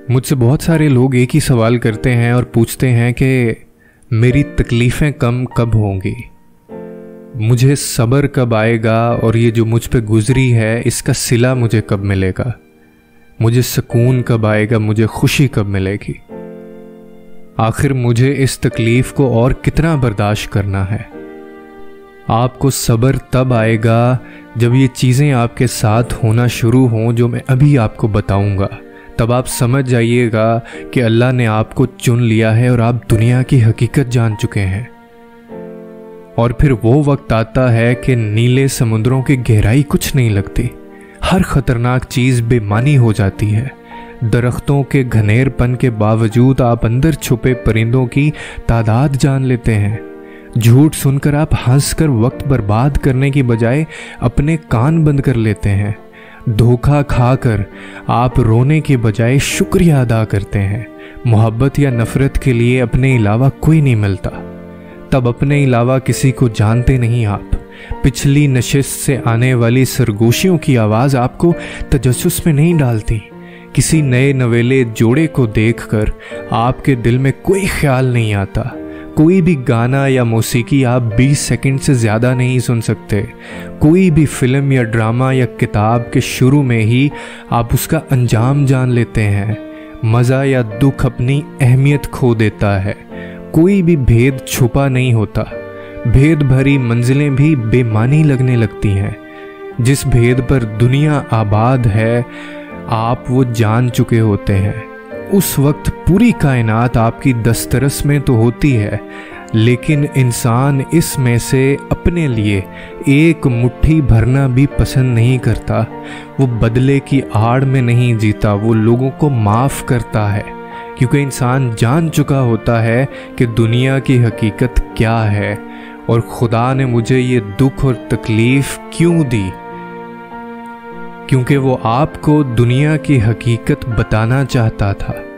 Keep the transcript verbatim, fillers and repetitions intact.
मुझसे बहुत सारे लोग एक ही सवाल करते हैं और पूछते हैं कि मेरी तकलीफ़ें कम कब होंगी, मुझे सब्र कब आएगा और ये जो मुझ पे गुजरी है इसका सिला मुझे कब मिलेगा, मुझे सुकून कब आएगा, मुझे खुशी कब मिलेगी, आखिर मुझे इस तकलीफ़ को और कितना बर्दाश्त करना है। आपको सब्र तब आएगा जब ये चीज़ें आपके साथ होना शुरू हों जो मैं अभी आपको बताऊंगा। तब आप समझ जाइएगा कि अल्लाह ने आपको चुन लिया है और आप दुनिया की हकीकत जान चुके हैं। और फिर वो वक्त आता है कि नीले समुद्रों की गहराई कुछ नहीं लगती, हर खतरनाक चीज़ बेमानी हो जाती है। दरख्तों के घनेरपन के बावजूद आप अंदर छुपे परिंदों की तादाद जान लेते हैं। झूठ सुनकर आप हंसकर वक्त बर्बाद करने की बजाय अपने कान बंद कर लेते हैं। धोखा खाकर आप रोने के बजाय शुक्रिया अदा करते हैं। मोहब्बत या नफरत के लिए अपने अलावा कोई नहीं मिलता। तब अपने अलावा किसी को जानते नहीं आप। पिछली नशिस्त से आने वाली सरगोशियों की आवाज़ आपको तजस्सुस में नहीं डालती। किसी नए नवेले जोड़े को देखकर आपके दिल में कोई ख्याल नहीं आता। कोई भी गाना या मौसीकी आप बीस सेकंड से ज़्यादा नहीं सुन सकते। कोई भी फिल्म या ड्रामा या किताब के शुरू में ही आप उसका अंजाम जान लेते हैं। मज़ा या दुख अपनी अहमियत खो देता है। कोई भी भेद छुपा नहीं होता। भेद भरी मंजिलें भी बेमानी लगने लगती हैं। जिस भेद पर दुनिया आबाद है आप वो जान चुके होते हैं। उस वक्त पूरी कायनात आपकी दस्तरस में तो होती है, लेकिन इंसान इसमें से अपने लिए एक मुट्ठी भरना भी पसंद नहीं करता। वो बदले की आड़ में नहीं जीता, वो लोगों को माफ़ करता है, क्योंकि इंसान जान चुका होता है कि दुनिया की हकीकत क्या है और खुदा ने मुझे ये दुख और तकलीफ़ क्यों दी, क्योंकि वो आपको दुनिया की हकीकत बताना चाहता था।